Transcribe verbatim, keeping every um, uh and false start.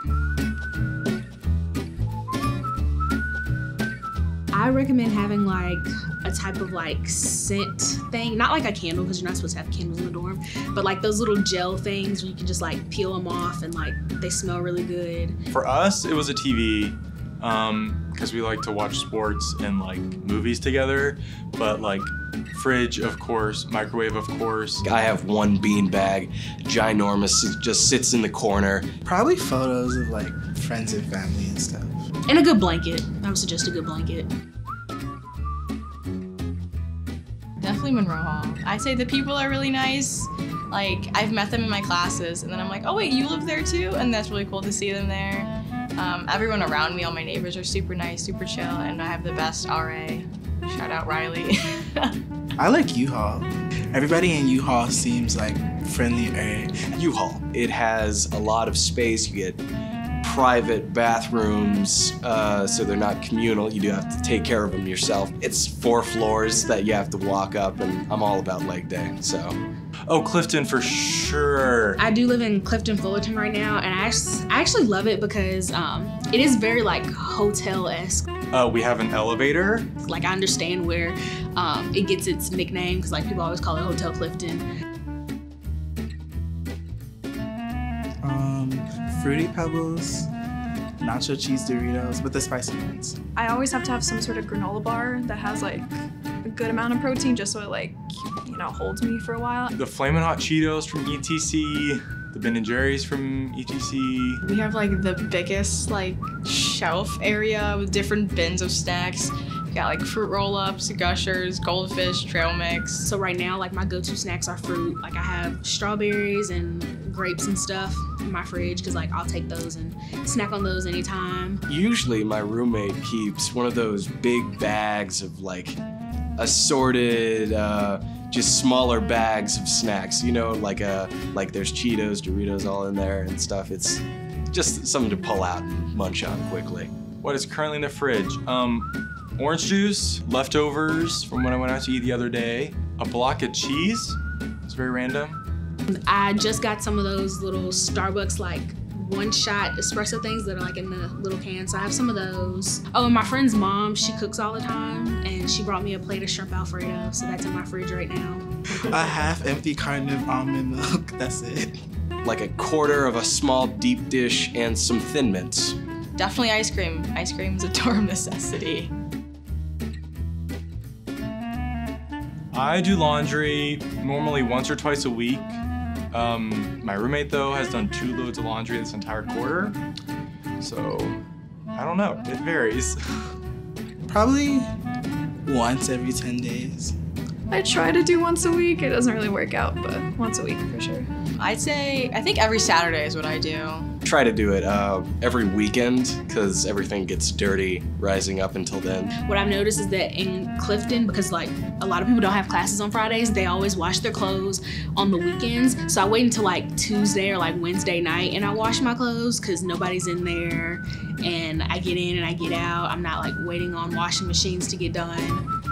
I recommend having like a type of like scent thing, not like a candle because you're not supposed to have candles in the dorm, but like those little gel things where you can just like peel them off and like they smell really good. For us, it was a T V um, because we like to watch sports and like movies together, but like fridge, of course, microwave, of course. I have one bean bag, ginormous, it just sits in the corner. Probably photos of like friends and family and stuff. And a good blanket. I would suggest a good blanket. Definitely Monroe Hall. I say the people are really nice. Like, I've met them in my classes, and then I'm like, oh wait, you live there too? And that's really cool to see them there. Um, everyone around me, all my neighbors are super nice, super chill, and I have the best R A. Shout out Riley. I like U-Haul. Everybody in U-Haul seems like friendly. U-Haul, it has a lot of space. You get private bathrooms, uh, so they're not communal. You do have to take care of them yourself. It's four floors that you have to walk up, and I'm all about leg day, so. Oh, Clifton for sure. I do live in Clifton, Fullerton right now, and I actually, I actually love it because um, it is very like hotel-esque. Uh, we have an elevator. Like I understand where um, it gets its nickname because like people always call it Hotel Clifton. Fruity Pebbles, nacho cheese Doritos, but the spicy ones. I always have to have some sort of granola bar that has like a good amount of protein just so it like, you know, holds me for a while. The Flamin' Hot Cheetos from E T C, the Ben and Jerry's from E T C. We have like the biggest like shelf area with different bins of snacks. We got like fruit roll-ups, Gushers, Goldfish, trail mix. So right now, like my go-to snacks are fruit. Like I have strawberries and grapes and stuff in my fridge because like I'll take those and snack on those anytime. Usually my roommate keeps one of those big bags of like assorted, uh, just smaller bags of snacks. You know, like a like there's Cheetos, Doritos all in there and stuff. It's just something to pull out and munch on quickly. What is currently in the fridge? Um, orange juice, leftovers from when I went out to eat the other day, a block of cheese. It's very random. I just got some of those little Starbucks like one-shot espresso things that are like in the little cans. So I have some of those. Oh, and my friend's mom, she cooks all the time, and she brought me a plate of shrimp Alfredo, so that's in my fridge right now. A half-empty carton of almond milk, that's it. Like a quarter of a small deep dish and some Thin Mints. Definitely ice cream. Ice cream is a dorm necessity. I do laundry normally once or twice a week. Um, my roommate, though, has done two loads of laundry this entire quarter. So, I don't know, it varies. Probably once every ten days. I try to do once a week. It doesn't really work out, but once a week for sure. I'd say, I think every Saturday is what I do. Try to do it uh, every weekend because everything gets dirty rising up until then. What I've noticed is that in Clifton, because like a lot of people don't have classes on Fridays, they always wash their clothes on the weekends. So I wait until like Tuesday or like Wednesday night and I wash my clothes because nobody's in there and I get in and I get out. I'm not like waiting on washing machines to get done.